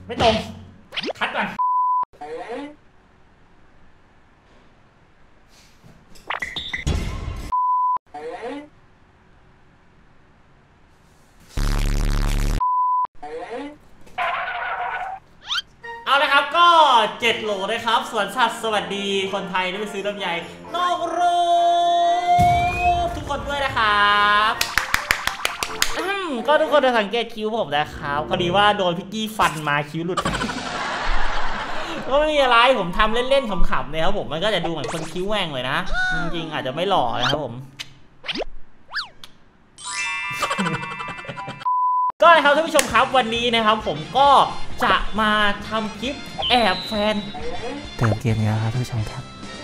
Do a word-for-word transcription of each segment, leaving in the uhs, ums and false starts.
ไม่ตรงคัดก่อนเอาเลยครับก็เจ็ดโหลนะครับสวนสัตว์สวัสดีคนไทยที่ไปซื้อลำไยนอกรูทุกคนด้วยนะครับก็ทุกคนจะสังเกตคิ้วผมนะครับพอดีว่าโดนพิกกี้ฟันมาคิ้วหลุดก็ไม่มีอะไรผมทำเล่นๆขำๆนะครับผมมันก็จะดูเหมือนคนคิ้วแหว่งเลยนะจริงๆอาจจะไม่หล่อนะครับผมก็นะครับท่านผู้ชมครับวันนี้นะครับผมก็จะมาทำคลิปแอบแฟนเติมเกมแล้วครับท่านผู้ชมครับ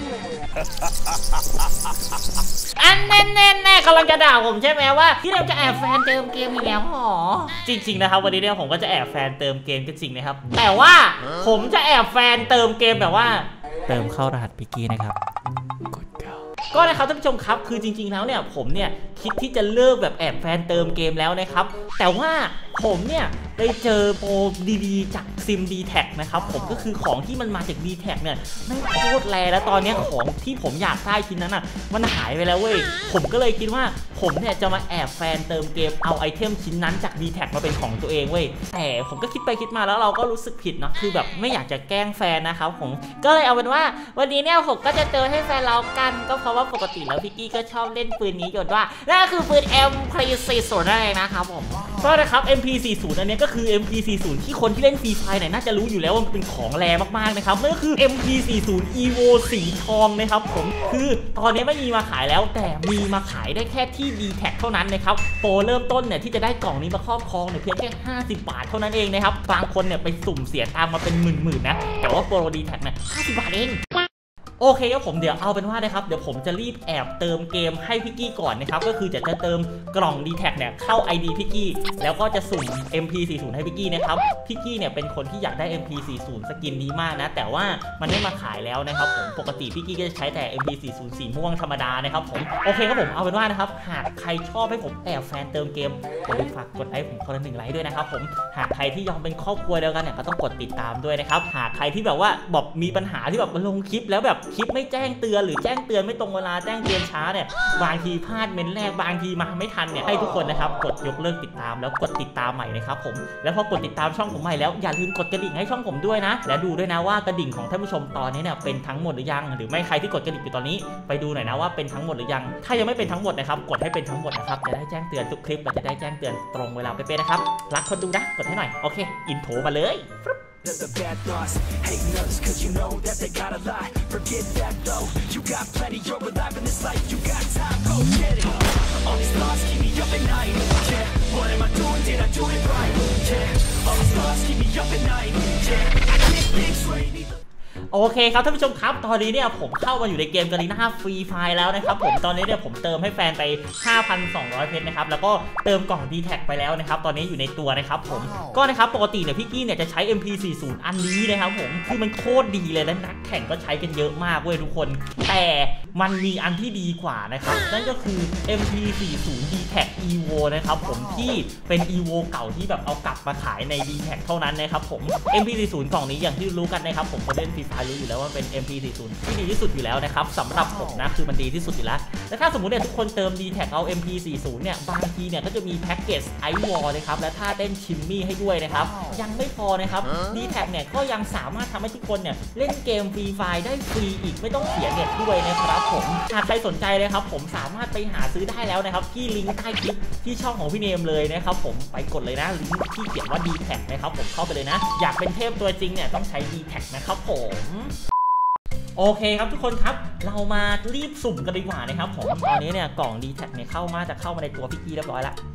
อันแน่แน่แน่กำลังจะด่าผมใช่ไหมว่าที่เราจะแอบแฟนเติมเกมอีกแล้วหรอจริงๆนะครับวันนี้เนี่ยผมก็จะแอบแฟนเติมเกมก็จริงนะครับแต่ว่าผมจะแอบแฟนเติมเกมแบบว่าเติมเข้ารหัสพิกกี้นะครับก็นะครับท่านผู้ชมครับคือจริงๆแล้วเนี่ยผมเนี่ยคิดที่จะเลิกแบบแอบแฟนเติมเกมแล้วนะครับแต่ว่าผมเนี่ยได้เจอโปรดีๆจากซิม ดี แท็ก นะครับผมก็คือของที่มันมาจาก ดี แท็ก เนี่ยไม่โคตรแรงแล้วตอนนี้ของที่ผมอยากได้ชิ้นนั้นอ่ะมันหายไปแล้วเว้ยผมก็เลยคิดว่าผมเนี่ยจะมาแอบแฟนเติมเกมเอาไอเทมชิ้นนั้นจาก ดี แท็ก มาเป็นของตัวเองเว้ยแต่ผมก็คิดไปคิดมาแล้วเราก็รู้สึกผิดเนาะคือแบบไม่อยากจะแกล้งแฟนนะครับผมก็เลยเอาเป็นว่าวันนี้เนี่ยผมก็จะเจอให้แฟนเรากันก็เพราะว่าปกติแล้วพิกกี้ก็ชอบเล่นปืนนี้อยู่ว่านั่นก็คือปืน เอ็ม พี สี่สิบ นั่นเองนะครับผมก็นะครับ เอ็ม พี สี่สิบ อันนี้ก็คือ เอ็ม พี สี่สิบ ที่คนที่เล่นฟรีไฟเนี่ยน่าจะรู้อยู่แล้วว่ามันเป็นของแรงมากๆนะครับนั่นก็คือ เอ็ม พี สี่สิบ Evo สีทองนะครับผมคือตอนนี้ไม่มีมาขายแล้วแต่มีมาขายได้แค่ที่ ดี แท็ก เท่านั้นนะครับโปรเริ่มต้นเนี่ยที่จะได้กล่องนี้มาครอบครองเนี่ยเพียงแค่ห้าสิบบาทเท่านั้นเองนะครับบางคนเนี่ยไปสุ่มเสียตังค์มาเป็นหมื่นๆนะแต่ว่าโปร ดี แท็ก เนี่ยห้าสิบบาทเองโอเคครับผมเดี๋ยวเอาเป็นว่านะครับเดี๋ยวผมจะรีบแอบเติมเกมให้พิกกี้ก่อนนะครับก็คือจะจะเติมกล่อง ดี แท็ก เนี่ยเข้า ไอ ดี พิกกี้แล้วก็จะสุ่ม เอ็ม พี สี่สิบ ให้พิกกี้นะครับพิกกี้เนี่ยเป็นคนที่อยากได้ เอ็ม พี สี่สิบ สกินนี้มากนะแต่ว่ามันไม่มาขายแล้วนะครับผมปกติพิกกี้ก็จะใช้แต่ เอ็ม พี สี่สิบ สีม่วงธรรมดานะครับผมโอเคครับผมเอาเป็นว่านะครับหากใครชอบให้ผมแอบแฟนเติมเกมอย่าลืมฝากกดไลค์ผมคนละหนึ่งไลค์ด้วยนะครับผมหากใครที่ยอมเป็นครอบครัวเดียวกันเนี่ยก็ต้องกดติดตามด้วยนะครับหากใครที่แบบว่าบอกมีปัญหาที่แบบมาลงคลิปแล้วแบบคลิปไม่แจ้งเตือนหรือแจ้งเตือนไม่ตรงเวลาแจ้งเตือนช้าเนี่ยบางทีพลาดเมนแรกบางทีมาไม่ทันเนี่ยให้ทุกคนนะครับกดยกเลิกติดตามแล้วกดติดตามใหม่นะครับผมแล้วพอกดติดตามช่องผมใหม่แล้วอย่าลืมกดกระดิ่งให้ช่องผมด้วยนะและดูด้วยนะว่ากระดิ่งของท่านผู้ชมตอนนี้เนี่ยเป็นทั้งหมดหรือยังหรือไม่ใครที่กดกระดิ่งอยู่ตอนนี้ไปดูหน่อยนะว่าเป็นทั้งหมดหรือยังถ้ายังไม่เป็นทั้งหมดนะครับกดให้เป็นทั้งหมดนะครับจะได้แจ้งเตือนทุกคลิปเราจะได้แจ้งเตือนตรงเวลาเป๊ะๆนะครับรักคนดูนะกดให้หน่อยโอเคอินโทรมาเลยThe bad thoughts, hating others cause you know that they gotta lie. Forget that though, you got plenty, you're alive in this life, you got time, go get it. All these thoughts keep me up at night, yeah. What am I doing, did I do it right, yeah. All these thoughts keep me up at night, yeah. I can't think straight either.โอเคครับท่านผู้ชมครับตอนนี้เนี่ยผมเข้ามาอยู่ในเกมกาลีน่าฟรีไฟแล้วนะครับผมตอนนี้เนี่ยผมเติมให้แฟนไป ห้าพันสองร้อย เพชรนะครับแล้วก็เติมกล่อง ดี แท็ก ไปแล้วนะครับตอนนี้อยู่ในตัวนะครับผมก็นะครับปกติเนี่ยพี่กี้เนี่ยจะใช้ เอ็ม พี สี่สิบ อันนี้นะครับผมคือมันโคตรดีเลยและนักแข่งก็ใช้กันเยอะมากเว้ยทุกคนแต่มันมีอันที่ดีกว่านะครับนั่นก็คือ เอ็ม พี สี่สิบ ดี แท็ก Evo นะครับผมที่เป็น Evo เก่าที่แบบเอากลับมาขายใน ดี แท็ก เท่านั้นนะครับผม เอ็ม พี สี่สิบ กล่องนี้อย่างที่รู้กันนะครับผมก็เล่นฟรีไฟรู้อยู่แล้วว่าเป็น เอ็ม พี สี่สิบ ที่ดีที่สุดอยู่แล้วนะครับสำหรับผมนะคือมันดีที่สุดอยู่แล้วและถ้าสมมุติเนี่ยทุกคนเติม ดี แท็ก เอา เอ็ม พี สี่สิบ เนี่ยบางทีเนี่ยก็จะมีแพ็กเกจไอวอลนะครับและท่าเต้นชิมมี่ให้ด้วยนะครับยังไม่พอนะครับ ดี แท็ก เนี่ยก็ยังสามารถทำให้ทุกคนเนี่ยเล่นเกมฟรีไฟได้ฟรีอีกไม่ต้องเสียเน็ตด้วยนะครับผมหากใครสนใจเลยครับผมสามารถไปหาซื้อได้แล้วนะครับที่ลิงก์ใต้คลิปที่ช่องของพี่เนมเลยนะครับผมไปกดเลยนะลิงก์ที่เขียนว่า ดี แท็ก นะครับผมเข้าไปเลยนะอยากเป็นเทพตัวจริงเนี่ยต้องใช้ ดี แท็ก นะครับผมโอเคครับทุกคนครับเรามารีบสุ่มกันดีกว่านะครับผมตอนนี้เนี่ยกล่อง ดี แท็ก เนี่ยเข้ามาจะเข้ามาในตัวพิกกี้เรียบร้อยแล้ว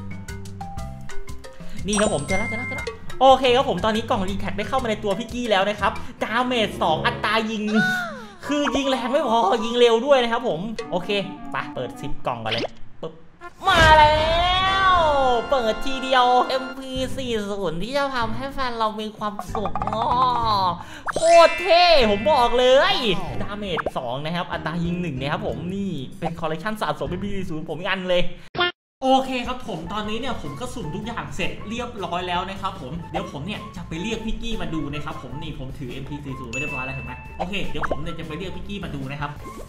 นี่ครับผมเจอแล้วเจอแล้วเจอแล้วโอเคครับผมตอนนี้กล่อง ดี แท็ก ได้เข้ามาในตัวพิกกี้แล้วนะครับดาเมจสองอัตรายิงคือยิงแรงไม่พอยิงเร็วด้วยนะครับผมโอเคไปเปิดสิบกล่องกันเลยปึ๊บมาแล้วเปิดทีเดียว เอ็ม พี สี่สิบ ที่จะทำให้แฟนเรามีความสุขอ๋อโคตรเท่ผมบอกเลยดาเมจสองนะครับอัตรายิงหนึ่งนะครับผมนี่เป็นคอลเลคชันสะสม เอ็ม พี สี่สิบ ผมอีกอันเลยโอเคครับผมตอนนี้เนี่ยผมก็สุ่มทุกอย่างเสร็จเรียบร้อยแล้วนะครับผมเดี๋ยวผมเนี่ยจะไปเรียกพี่กี้มาดูนะครับผมนี่ผมถือ เอ็ม พี สี่สิบ ไว้เรียบร้อยแล้วเห็นไหมโอเคเดี๋ยวผมเนี่ยจะไปเรียกพี่กี้มาดูนะครับ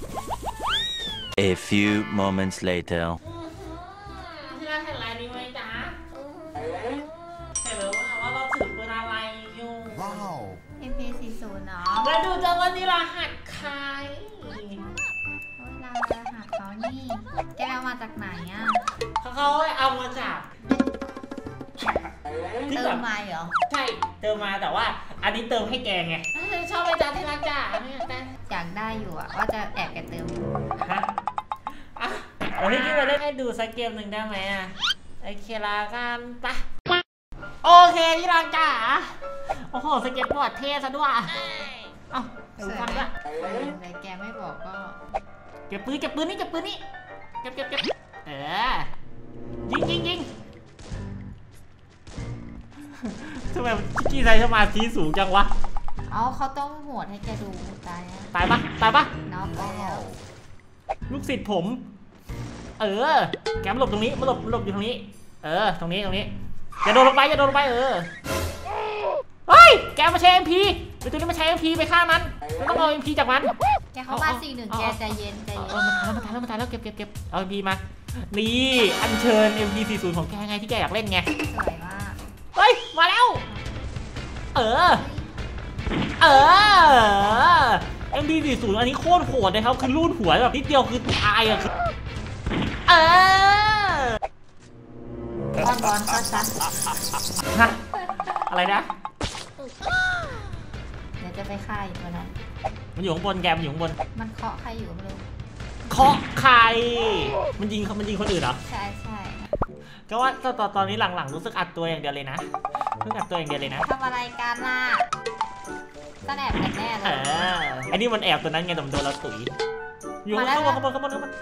A few moments later ที่ร้านเห็นอะไรดีไหมจ๊ะเห็นหรือว่าเราถือปืนอะไรอยู่ว้าวเอ็ม พี สี่สิบ เนาะมาดูจังว่านี่รหัสใครโอ้ยเราจะหาเขานี่แกเอามาจากไหนอ่ะเขาเอามาจากที่เติแบมบมาเหรอใช่เติมมาแต่ว่าอันนี้เติมให้แกไงชอบไปจ้าที่รักจ้าเนี่ยแต่อยากได้อยู่อ่ะว่าจะแอบแกเติมอยู่ฮะอ่ะเดี๋ยวพี่กี้มาเล่นให้ดูสักเกมหนึ่งได้ไหมอ่ะโอเคลากันปะโอเคที่รักจ้าโอ้โหสเก็ตบอร์ดเท่ซะด้วยเอ้าเดี๋ยวฟังด้วยแต่แกไม่บอกก็เก็บปืนเก็บปืนนี่เก็บปืนนี่เก็บเก็บเก็บเออยิงยิงยิงทำไมพี่กี้ใช้สมาธิสูงจังวะเอาเขาต้องโหวตให้แกดูตายอ่ะตายปะตายปะน็อกแล้วลูกศิษย์ผม เออแกมาหลบตรงนี้มาหลบมาหลบอยู่ตรงนี้ เออตรงนี้ตรงนี้อย่าโดนลงไปอย่าโดนลงไปเออเฮ้ยแกมาใช้ เอ็ม พี ไปตัวนี้มาใช้ เอ็ม พี ไปฆ่ามันไม่ต้องเอา เอ็ม พี จากมันแกเข้ามาสี่หนึ่งแกใจเย็นใจเอเย็อน มันตายแล้วมันตายแล้วมันตายแล้วเก็บเก็บเก็บเอา เอ็ม พี มานี่อัญเชิญ เอ็ม พี สี่สิบ ของแกไงที่แกอยากเล่นไงสวยมากเฮ้ยมาแล้วเออเออ เอ็ม พี สี่สิบ อันนี้โคตรโหดเลยครับคือรูดหัวแบบนิดเดียวคือตายอ่ะเออบอลบอลก็ชัดฮะอะไรนะเดี๋ยวจะไปฆ่าอีกตัวนั้นมันอยู่ข้างบนแกมันอยู่ข้างบนมันเคาะใครอยู่ไม่รู้เคาะใครมันยิงมันยิงคนอื่นเหรอใช่ใช่ก็ว่าตอนตอนนี้หลังๆรู้สึกอัดตัวอย่างเดียวเลยนะรู้สึกอัดตัวอย่างเดียวเลยนะทำอะไรกันล่ะก็แอบกันแน่เลเอย อไอ้นี่มันแอบตัวนั้นไงแต่มันโดนเราตุ๋ยอยู่ข้างบนข้างบนข้างบนข้างบน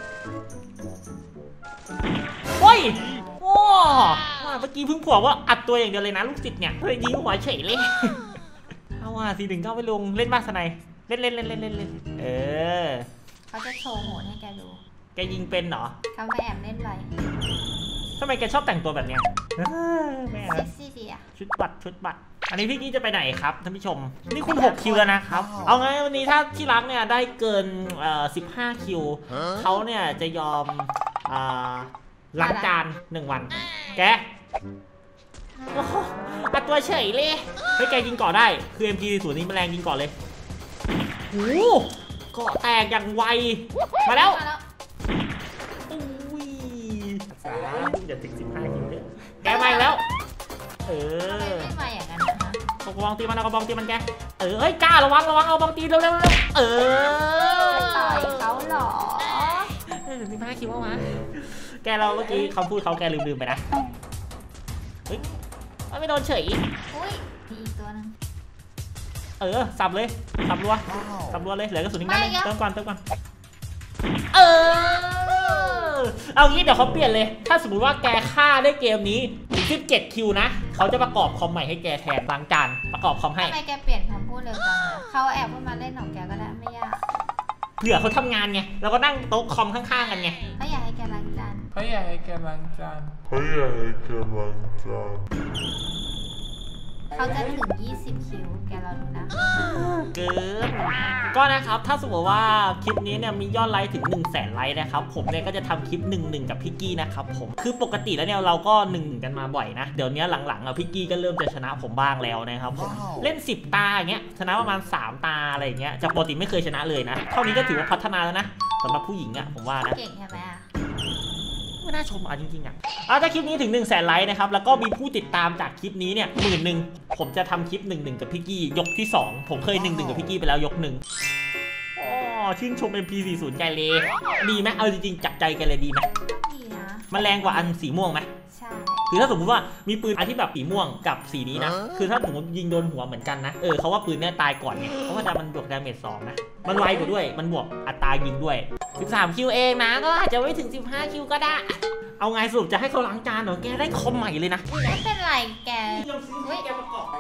โอ้ยโอ้เมื่อกี้เพิ่งผัวว่าอัดตัวอย่างเดียวเลยนะลูกศิษย์เนี่ยเฮ้ยยิงหัวเฉยเลยเอาว่าสี่หนึ่งเก้าไปลงเล่นบ้านสไนเล่นเล่นเล่นเล่นเล่นเล่นเออเขาจะโชว์โหดให้แกดูแกยิงเป็นเหรอเขาไม่แอบเล่นไรทำไมแกชอบแต่งตัวแบบเนี้ยแม่เซ็กซี่ดีอะชุดบัตรชุดบัตรอันนี้พี่กี้จะไปไหนครับท่านผู้ชมนี่คุณหกคิวแล้วนะครับเอาไงวันนี้ถ้าที่รักเนี่ยได้เกินเอ่อสิบห้าคิวเขาเนี่ยจะยอมอ่าล้างจานหนึ่งวันแกโอ้โหอัดตัวเฉยเลยเฮ้ยแกยิงก่อได้คือ เอ็ม พี ศูนย์นี้แมลงยิงก่อเลยโอ้โหเกาะแตกอย่างไวมาแล้วอุ้ยสาอย่าถึงสิบห้าคิวเลยแกมาอีกแล้วเออไม่มาอย่างนั้นนะคะกระบองตีมันเอากระบองตีมันแกเออเฮ้ยกล้าระวังระวังเอากระบองตีเร็วเร็วเร็วเออต่อยเขาหรอสิบห้าคิวว่ามาแกเราเมื่อกี้คำพูดเขาแกลืมลืมไปนะเฮ้ยไม่โดนเฉยอุ้ยมีอีกตัวนึงเออสับเลยสับรัวสับรัวเลยเหลือกระสุนอีกนัดนึงเติมก่อนเติมก่อนเออเอางี้เดี๋ยวเขาเปลี่ยนเลยถ้าสมมติว่าแกฆ่าได้เกมนี้ถึงสิบเจ็ดคิวนะเขาจะประกอบคอมใหม่ให้แกแทนล้างจานประกอบคอมให้ทำไมแกเปลี่ยนคำพูดเร็วจังเลยเขาแอบขึ้นมาเล่นของแกก็ได้ไม่ยากเผื่อเขาทำงานไงแล้วก็นั่งโต๊ะคอมข้างๆกันไงเขาอยากให้แกล้างจานเขาอยากให้แกล้างจานเขาอยากให้แกล้างจานเขาจะถึงยี่สิบคิวแกรอดูนะเกินก็นะครับถ้าสมมติว่าคลิปนี้เนี่ยมียอดไลค์ถึง1นึ่งแสนไลค์นะครับผมเนี่ยก็จะทำคลิปหนึ่งหนึ่งกับพี่กี้นะครับผมคือปกติแล้วเนี่ยเราก็หนึ่งกันมาบ่อยนะเดี๋ยวนี้หลังๆอ่ะพี่กี้ก็เริ่มจะชนะผมบ้างแล้วนะครับผมเล่นสิบตาอย่างเงี้ยชนะประมาณสามตาอะไรอย่างเงี้ยจากปกติไม่เคยชนะเลยนะเท่านี้ก็ถือว่าพัฒนาแล้วนะสำหรับผู้หญิงอ่ะผมว่านะเก่งใช่ไหมอะไม่น่าชมอ่ะจริงๆอ่ะเอาถ้าคลิปนี้ถึง1นึ่งแสนไลค์นะครับแล้วก็มีผู้ติดตามจากคลิปนี้เนี่ยหมื่นหนึ่งผมจะทำคลิปหนึ่งหนึ่งกับพี่กี้ยกที่สองผมเคยหนึ่งหนึ่งกับพี่กี้ไปแล้วยกหนึ่งอ๋อชื่นชม เอ็ม พี สี่สิบ ใจเลยดีไหมเอาจริงๆจับใจกันเลยดีไหมดีนะมันแรงกว่าอันสีม่วงไหมใช่คือถ้าสมมติว่ามีปืนอันที่แบบสีม่วงกับสีนี้นะคือถ้าสมมติยิงโดนหัวเหมือนกันนะเออเขาว่าปืนเนี่ยตายก่อนไงเพราะว่ามันบวกดาเมจสองนะมันไวกว่าด้วยมันบวกอัตรายิงด้วยสิบสามคิวเองนะก็อาจจะไม่ถึงสิบห้าคิวก็ได้เอาไงสรุปจะให้เขาล้างจานเหรอแกได้คอมใหม่เลยนะไม่เป็นไรแกยอมซื้อให้แกประกอบ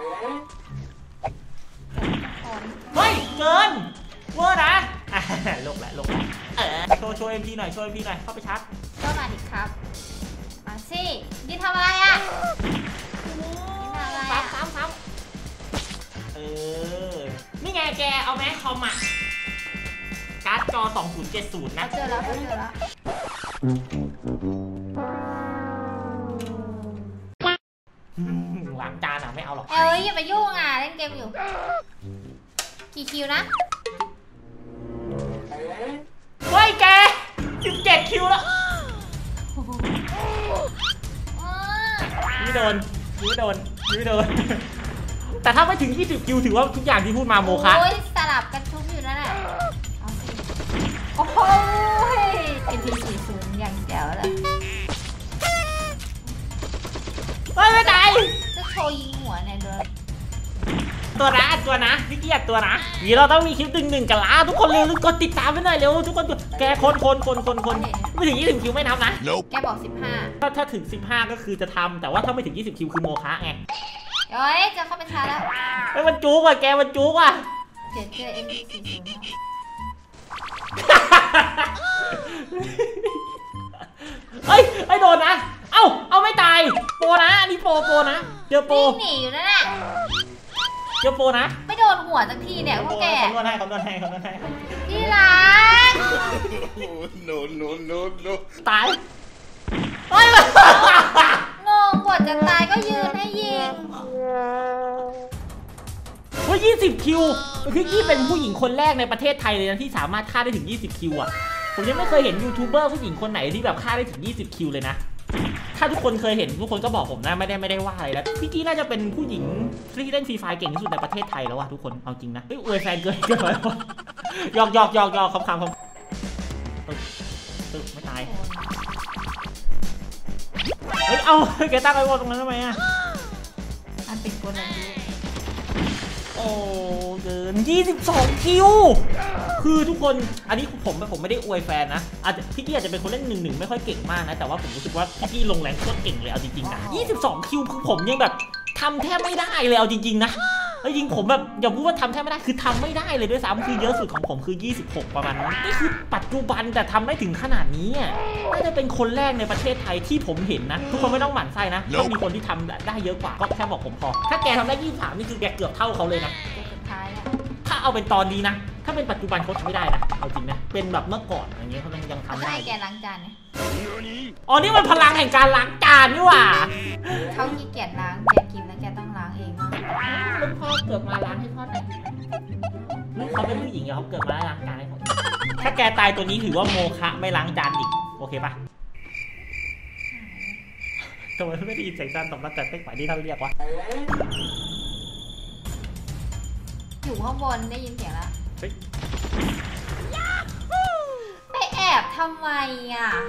คนเฮ้ยเกินเวอร์นะอ่ะลกแหละลกแหละเออโชว์โชว์เอ็มพีหน่อยโชว์เอ็มพีหน่อยเข้าไปชาร์จก็มาดิครับ มซี่ยินทำอะไรอ่ะยินทำอะไรซ้ำอ่ะซ้ำซ้ำเออนี่ไงแกเอาไหมคอมอ่ะการ์ดจอสองศูนย์เจ็ดศูนย์นะเขาเจอแล้วเขาเจอแล้วล้างจานอ่ะไม่เอาหรอกเอ้ยอย่าไปยุ่งอ่ะเล่นเกมอยู่กี่คิวนะเฮ้ยแกสิบเจ็ดคิวแล้วนี่โดนนี่โดนนี่โดนแต่ถ้าไม่ถึงยี่สิบคิวถือว่าทุกอย่างที่พูดมาโมฆะโอ้ยสลับกันทุกอยู่นั่นแหละโอ้โหเอ็นทีสี่ศูนย์อย่างแจ๋วเลยเฮ้ยไม่ตายจะโชว์ยิงหัวเนี่ยด้วยตัวนะตัวนะพี่เกียรตัวนะนี่เราต้องมีคลิปดึงหนึ่งกันละทุกคนเร็วกดติดตามไปหน่อยเร็วทุกคนแกคนคนคนคนคนไม่ถึงยี่สิบคิวไม่นับนะแกบอกสิบห้าถ้าถ้าถึงสิบห้าก็คือจะทำแต่ว่าถ้าไม่ถึงยี่สิบคิวคือโมฆะไงเอ้ยจะเข้าไปชาร์จแล้วเฮ้ยมันจุกว่ะแกมันจุกว่ะเดี๋ยวเจอ เอ็ม พี สี่ศูนย์เฮ้ยไอ้โดนนะเอ้าเอาไม่ตายโปนะนี่โปโปนะเจอโปวิ่งหนีอยู่นั่นแหละเจอโปนะไม่โดนหัวสักทีเนี่ยพวกแกคำนวณให้คำนวณให้คำนวณให้ที่รัก no no no no ตายเฮ้ยงงกว่าจะตายก็ยืนให้ยิงว่ายี่สิบคิวพี่กี้เป็นผู้หญิงคนแรกในประเทศไทยเลยนะที่สามารถฆ่าได้ถึงยี่สิบคิวอ่ะผมยังไม่เคยเห็นยูทูบเบอร์ผู้หญิงคนไหนที่แบบฆ่าได้ถึงยี่สิบคิวเลยนะถ้าทุกคนเคยเห็นทุกคนก็บอกผมนะไม่ได้ไม่ได้ว่าอะไรแล้วพี่กี้น่าจะเป็นผู้หญิงที่เล่นฟรีไฟเก่งที่สุดในประเทศไทยแล้วว่ะทุกคนเอาจริงนะเฮ้ยอวยแฟนเกินเกินไปหยอกหยอกหยอกหยอกคำคำคำตึ๊บไม่ตายเฮ้ยเอาแกตั้งไว้บนตรงนั้นทำไมอ่ะมันเป็นกลยุทธ์โอ้เกินยี่สิบสองคิวคือทุกคนอันนี้ผมผมไม่ได้อวยแฟนนะอาจจะพี่กี้อาจจะเป็นคนเล่นหนึ่งหนึ่งไม่ค่อยเก่งมากนะแต่ว่าผมรู้สึกว่าพี่กี้ลงแรงโคตรเก่งเลยเอาจริงๆนะยี่สิบสองคิวคือผมยังแบบทำแทบไม่ได้เลยเอาจริงๆนะจริงผมแบบอย่าพูดว่าทำแทบไม่ได้คือทำไม่ได้เลยด้วยซ้ำคือเยอะสุดของผมคือยี่สิบหกประมาณนั้นนี่คือปัจจุบันแต่ทำได้ถึงขนาดนี้น่าจะเป็นคนแรกในประเทศไทยที่ผมเห็นนะทุกคนไม่ต้องหมั่นไส้นะต้องมีคนที่ทำได้เยอะกว่าก็แค่บอกผมพอถ้าแกทำได้ยี่สิบสามนี่คือแกเกือบเท่าเขาเลยนะสุดท้ายอะถ้าเอาเป็นตอนนี้นะถ้าเป็นปัจจุบันเขาทำไม่ได้นะเอาจริงนะเป็นแบบเมื่อก่อนอย่างเงี้ยเขายังทำได้ให้แกล้างจานเนี่ยอ๋อนี่มันพลังแห่งการล้างจานนี่หว่าเขาขี้เกียจล้างแกกินแล้วแกต้องล้างเองมากลูกพ่อเกิดมาล้างให้พ่อหน่อยเขาเป็นผู้หญิงเขาเกิดมาล้างจานให้พ่อถ้าแกตายตัวนี้ถือว่าโมฆะไม่ล้างจานอีกโอเคปะทำไมไม่ได้ยินเสียงจานตบรับแต่เป๊กฝ่ายที่เขาเรียกวะอยู่ข้างบนได้ยินเสียงแล้วเฮ้ยไปแอบทำไมอ่ะ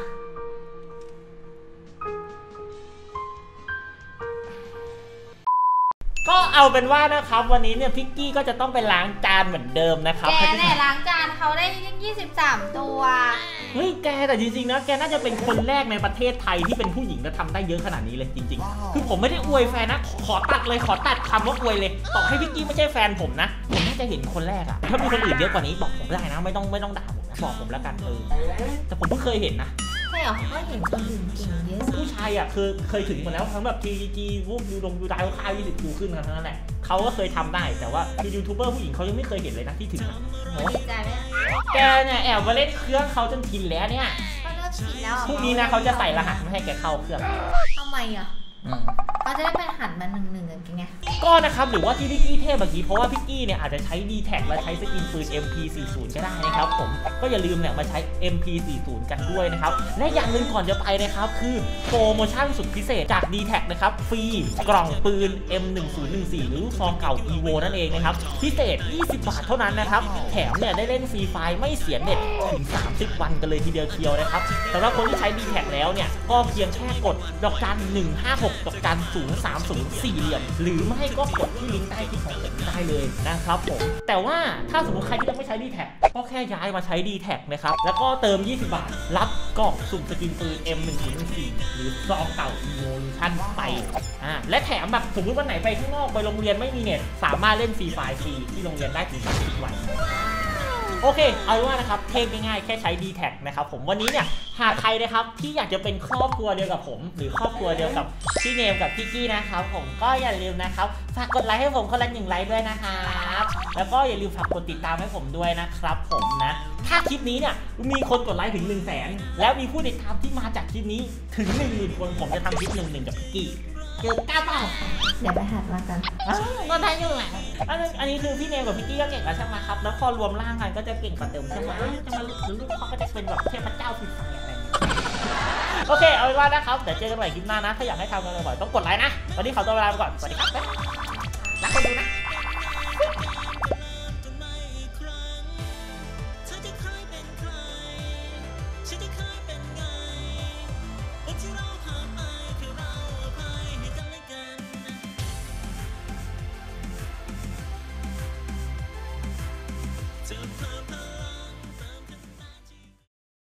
ก็เอาเป็นว่านะครับวันนี้เนี่ยพิกกี้ก็จะต้องไปล้างจานเหมือนเดิมนะครับแกเนี่ยล้างจานเขาได้ยี่สิบสามตัวเฮ้ยแกแต่จริงๆนะแกน่าจะเป็นคนแรกในประเทศไทยที่เป็นผู้หญิงและทำได้เยอะขนาดนี้เลยจริงๆคือผมไม่ได้อวยแฟนนะขอตัดเลยขอตัดคำว่าอวยเลยต่อให้พิกกี้ไม่ใช่แฟนผมนะผมน่าจะเห็นคนแรกอะถ้ามีคนอื่นเยอะกว่านี้บอกผมได้นะไม่ต้องไม่ต้องด่าผมนะบอกผมแล้วกันเออแต่ผมเพิ่งเคยเห็นนะใช่เหรอเขาเห็นคนอื่นเก่งเยอะผู้ชายอ่ะคือเคยถึงมาแล้วทั้งแบบทีจีวูบดูดงดูดาวค่ายี่สิบคิวขึ้นกันทั้งนั้นแหละเขาก็เคยทำได้แต่ว่าคือยูทูบเบอร์ผู้หญิงเขายังไม่เคยเห็นเลยนะที่ถึงโอ้ดีใจไหมแกเนี่ยแอบมาเล่นเครื่องเขาจนกินแล้วเนี่ยเขาเลิกกินแล้วพรุ่งนี้นะเขาจะใส่รหัสไม่ให้แกเข้าเครื่องทำไมอ่ะเขาจะได้เป็นหันมาหนึ่งหนึ่งกันไงก็นะครับหรือว่าที่พิกกี้เทพเมื่อกี้เพราะว่าพิกกี้เนี่ยอาจจะใช้ ดี แท็ก และใช้สกินปืน เอ็ม พี สี่สิบ ก็ได้นะครับผมก็อย่าลืมเนี่ยมาใช้ เอ็ม พี สี่สิบ กันด้วยนะครับและอย่างหนึ่งก่อนจะไปนะครับคือโปรโมชั่นสุดพิเศษจาก ดี แท็ก นะครับฟรีกล่องปืน เอ็ม หนึ่งศูนย์หนึ่งสี่ หรือลูกซองเก่า อี โว นั่นเองนะครับพิเศษยี่สิบบาทเท่านั้นนะครับแถมเนี่ยได้เล่นฟรีไฟล์ไม่เสียเน็ตถึงสามสิบวันกันเลยทีเดียวเชียวนะครับสำหรับคนที่ใช้ ดี แท็ก แล้วเนี่ยก็เพียงแค่กดดอกจันหนึ่งห้าหกดอกจันศูนย์สามศูนย์สี่เหลี่ยมหรือไม่ก็กดที่ลิงก์ใต้คลิปของผมได้เลยนะครับผมแต่ว่าถ้าสมมติใครที่ยังไม่ใช้ ดี แท็ก ก็แค่ย้ายมาใช้ ดี แท็ก นะครับแล้วก็เติมยี่สิบบาทรับกล่องสุ่มสกินปืน เอ็ม หนึ่งศูนย์หนึ่งสี่ หรือซองเก่า Evolution ไปอ่าและแถมแบบสมมติวันไหนไปข้างนอกไปโรงเรียนไม่มีเน็ตสามารถเล่นฟรีไฟล์ฟรีที่โรงเรียนได้ถึงสามสิบวันโอเคเอาเป็นว่านะครับเทคง่ายๆแค่ใช้ ดี แท็ก นะครับผมวันนี้เนี่ยหากใครนะครับที่อยากจะเป็นครอบครัวเดียวกับผมหรือครอบครัวเดียวกับพี่เนมกับพี่กี้นะครับผมก็อย่าลืมนะครับฝากกดไลค์ให้ผมคนละหนึ่งไลค์ด้วยนะครับแล้วก็อย่าลืมฝากกดติดตามให้ผมด้วยนะครับผมนะถ้าคลิปนี้เนี่ยมีคนกดไลค์ถึง หนึ่งแสน แล้วมีผู้ติดตามที่มาจากคลิปนี้ถึง หนึ่งหมื่น คนผมจะทำคลิปหนึ่งหนึ่งกับพี่กี้เจอก้าวเปล่าเดี๋ยวไปหัดมากันก็ได้อยู่แหละอันนี้คือพี่เนมกับพี่กี้ก็เก่งแล้วใช่ไหมครับแล้วพอรวมร่างกันก็จะเก่งกว่าเดิมใช่ไหมจะมาหรือลูกเขาก็จะเป็นแบบเทพเจ้าฟรีไฟอะไรโอเคเอาเป็นว่านะครับเดี๋ยวเจอกันใหม่คลิปหน้านะถ้าอยากให้ทำกันบ่อยๆต้องกดไลค์นะวันนี้ขอตัวเวลาไปก่อนสวัสดีครับรักคนดูนะ